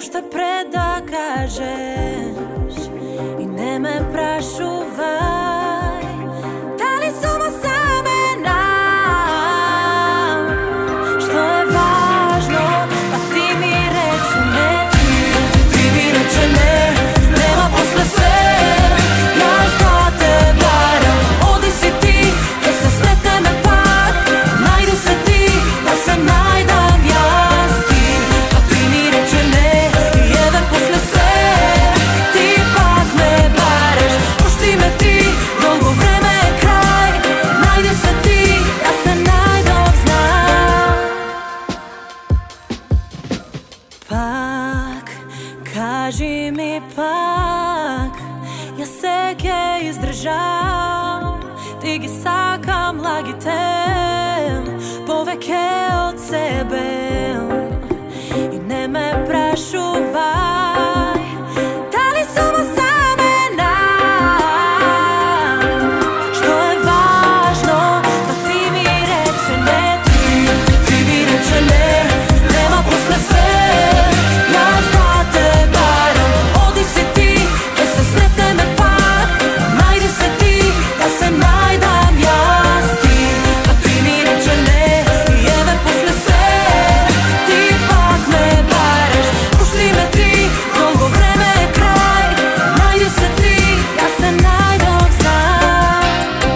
уште пред да кажеш и не ме прашувај дали сум осамена. Што е важно, па ти ми рече не, ти ми рече не, нема после се. Јас да те барам, оди си ти, да се сретнеме пак. Најди се ти, да се најдам јас ти, па ти ми рече не, и еве после се ти пак ме бараш. Пушти ме ти, долго време е крај. Најди се ти, јас се најдов знам. Пак, кажи ми пак, јас се ќе издржам. Ти ги сакам лагите повеќе од себе и не ме прашувај дали сум осамена. Што е важно, па ти ми рече не, ти ми рече не, нема после се. Јас да те барам, оди си ти, да се сретнеме пак. Најди се ти, да се најдам јас ти, па ти ми рече не, и еве после се ти пак ме бараш. Пушти ме ти, долго време е крај. Најди се ти, јас се најдов знам.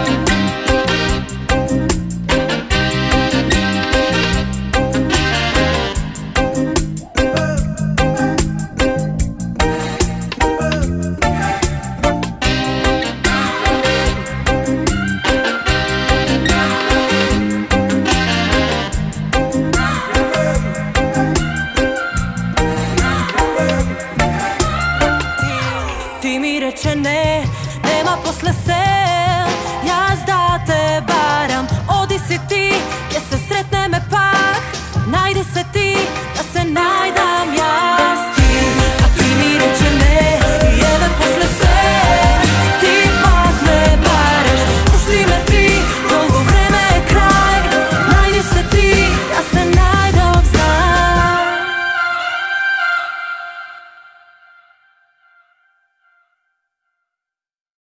Ти ми рече не, нема после се. Јас да те барам, оди си ти,